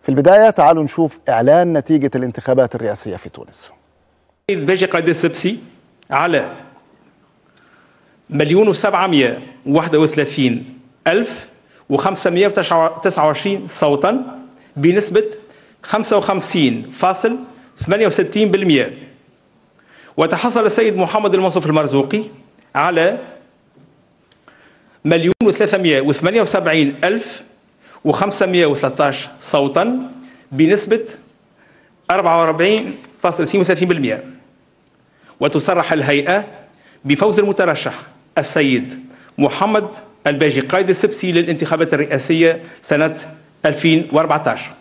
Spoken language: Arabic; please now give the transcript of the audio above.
البداية تعالوا نشوف إعلان نتيجة الانتخابات الرئاسية في تونس. الباجي قائد السبسي على 1,731,529 صوتا بنسبة 55.68%. وتحصل السيد محمد المنصف المرزوقي على 1,378,513 صوتا بنسبة 44.32%. وتصرح الهيئة بفوز المترشح السيد محمد الباجي قائد السبسي للانتخابات الرئاسية سنة 2014.